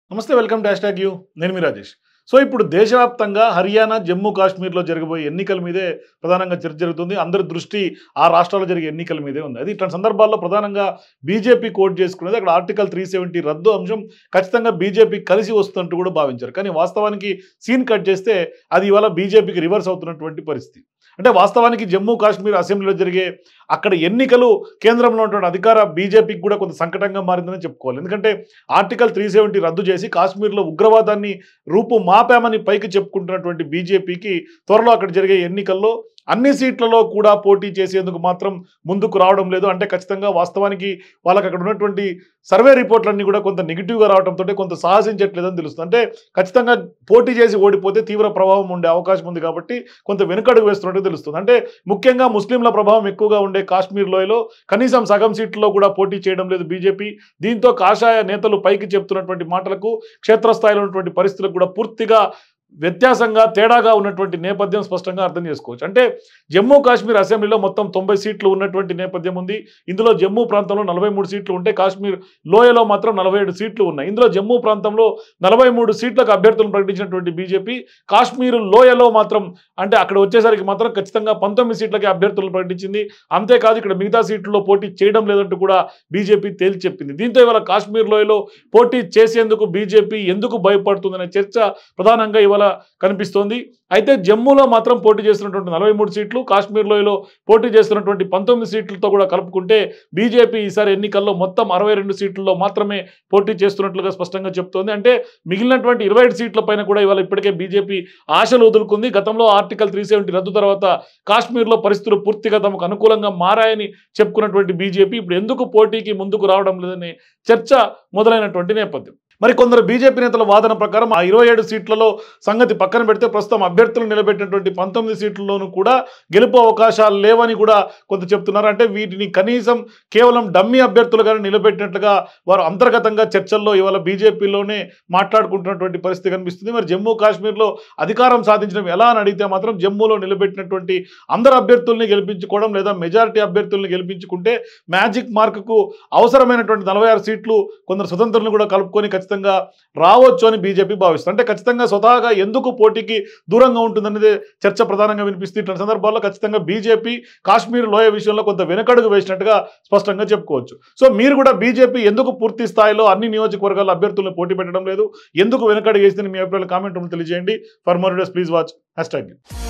నమస్తే welcome to hashtag you నేను మీ Rajesh. So ఇప్పుడు దేశవ్యాప్తంగా హర్యానా, జమ్మూ కాశ్మీర్‌లో జరగబోయే ఎన్నికల మీదే ప్రధానంగా చర్చ జరుగుతుంది. అందరి దృష్టి ఆ రాష్ట్రాల్లో జరిగే ఎన్నికల మీదే ఉంది. అది ఇట్లాంటి సందర్భాల్లో ప్రధానంగా బీజేపీ కోట్ చేసుకునేది అక్కడ ఆర్టికల్ 370 రద్దు అంశం ఖచ్చితంగా బీజేపీ కలిసి వస్తుందంటూ కూడా భావించారు. కానీ వాస్తవానికి సీన్ కట్ చేస్తే అది ఇవాళ బీజేపీకి రివర్స్ అవుతున్నటువంటి పరిస్థితి. అంటే వాస్తవానికి జమ్మూ కాశ్మీర్ అసెంబ్లీలో జరిగే అక్కడ ఎన్నికలు కేంద్రంలో ఉన్నటువంటి అధికార బీజేపీకి కూడా కొంత సంకటంగా మారిందని చెప్పుకోవాలి. ఎందుకంటే ఆర్టికల్ 370 రద్దు చేసి కాశ్మీర్లో ఉగ్రవాదాన్ని రూపు మాపామని పైకి చెప్పుకుంటున్నటువంటి బీజేపీకి త్వరలో అక్కడ జరిగే ఎన్నికల్లో అన్ని సీట్లలో కూడా పోటీ చేసేందుకు మాత్రం ముందుకు రావడం లేదు. అంటే ఖచ్చితంగా వాస్తవానికి వాళ్ళకి అక్కడ ఉన్నటువంటి సర్వే రిపోర్ట్లన్నీ కూడా కొంత నెగిటివ్గా రావడంతో కొంత సాహసించట్లేదని తెలుస్తుంది. అంటే ఖచ్చితంగా పోటీ చేసి ఓడిపోతే తీవ్ర ప్రభావం ఉండే అవకాశం ఉంది కాబట్టి కొంత వెనుకడుగు వేస్తున్నట్టు తెలుస్తుంది. అంటే ముఖ్యంగా ముస్లింల ప్రభావం ఎక్కువగా ఉండే కాశ్మీర్ లోయలో కనీసం సగం సీట్లలో కూడా పోటీ చేయడం లేదు బీజేపీ. దీంతో కాషాయ నేతలు పైకి చెప్తున్నటువంటి మాటలకు క్షేత్రస్థాయిలో ఉన్నటువంటి పరిస్థితులకు కూడా పూర్తిగా వ్యత్యాసంగా తేడాగా ఉన్నటువంటి నేపథ్యం స్పష్టంగా అర్థం చేసుకోవచ్చు. అంటే జమ్మూ కాశ్మీర్ అసెంబ్లీలో మొత్తం 90 సీట్లు ఉన్నటువంటి నేపథ్యం ఉంది. ఇందులో జమ్మూ ప్రాంతంలో 43 సీట్లు ఉంటే కాశ్మీర్ లోయలో మాత్రం 47 సీట్లు ఉన్నాయి. ఇందులో జమ్మూ ప్రాంతంలో 43 సీట్లకు అభ్యర్థులను ప్రకటించినటువంటి బీజేపీ కాశ్మీర్ లోయలో మాత్రం అంటే అక్కడ వచ్చేసరికి మాత్రం ఖచ్చితంగా 19 సీట్లకి అభ్యర్థులను ప్రకటించింది. అంతేకాదు ఇక్కడ మిగతా సీట్లలో పోటీ చేయడం లేదంటూ కూడా బీజేపీ తేల్చి చెప్పింది. దీంతో ఇవాళ కాశ్మీర్ లోయలో పోటీ చేసేందుకు బీజేపీ ఎందుకు భయపడుతుందనే చర్చ ప్రధానంగా ఇవాళ కనిపిస్తోంది. అయితే జమ్మూలో మాత్రం పోటీ చేస్తున్నటువంటి 43 సీట్లు, కాశ్మీర్ లోయలో పోటీ చేస్తున్నటువంటి 19 సీట్లతో కూడా కలుపుకుంటే బీజేపీ ఈసారి ఎన్నికల్లో మొత్తం 62 సీట్లలో మాత్రమే పోటీ చేస్తున్నట్లుగా స్పష్టంగా చెప్తోంది. అంటే మిగిలినటువంటి 27 సీట్ల పైన కూడా ఇవాళ ఇప్పటికే బీజేపీ ఆశలు వదులుకుంది. గతంలో ఆర్టికల్ 370 రద్దు తర్వాత కాశ్మీర్లో పరిస్థితులు పూర్తిగా తమకు అనుకూలంగా మారాయని చెప్పుకున్నటువంటి బీజేపీ ఇప్పుడు ఎందుకు పోటీకి ముందుకు రావడం లేదనే చర్చ మొదలైనటువంటి నేపథ్యం. మరి కొందరు బీజేపీ నేతల వాదన ప్రకారం ఆ 27 సీట్లలో సంగతి పక్కన పెడితే ప్రస్తుతం అభ్యర్థులు నిలబెట్టినటువంటి 19 సీట్లలోనూ కూడా గెలుపు అవకాశాలు లేవని కూడా కొంత చెప్తున్నారు. అంటే వీటిని కనీసం కేవలం డమ్మీ అభ్యర్థులుగానే నిలబెట్టినట్లుగా వారు అంతర్గతంగా చర్చల్లో ఇవాళ బీజేపీలోనే మాట్లాడుకుంటున్నటువంటి పరిస్థితి కనిపిస్తుంది. మరి జమ్మూ కాశ్మీర్లో అధికారం సాధించడం ఎలా అని అడిగితే మాత్రం జమ్మూలో నిలబెట్టినటువంటి అందరు అభ్యర్థుల్ని గెలిపించుకోవడం లేదా మెజారిటీ అభ్యర్థుల్ని గెలిపించుకుంటే మ్యాజిక్ మార్కుకు అవసరమైనటువంటి 46 సీట్లు కొందరు స్వతంత్రులను కూడా కలుపుకొని ఖచ్చితంగా రావచ్చు అని బీజేపీ భావిస్తుంది. అంటే ఖచ్చితంగా స్వతహాగా ఎందుకు పోటీకి దూరంగా ఉంటుందనేది చర్చ ప్రధానంగా వినిపిస్తుంది. ఇట్లాంటి సందర్భాల్లో ఖచ్చితంగా బీజేపీ కాశ్మీర్ లోయ విషయంలో కొంత వెనకడుగు వేసినట్టుగా స్పష్టంగా చెప్పుకోవచ్చు. సో మీరు కూడా బీజేపీ ఎందుకు పూర్తి స్థాయిలో అన్ని నియోజకవర్గాల అభ్యర్థులను పోటీ పెట్టడం లేదు, ఎందుకు వెనకడుగు వేసిందని మీ అభిప్రాయాలు కామెంట్ రూపంలో తెలియజేయండి. For more videos please watch hashtag.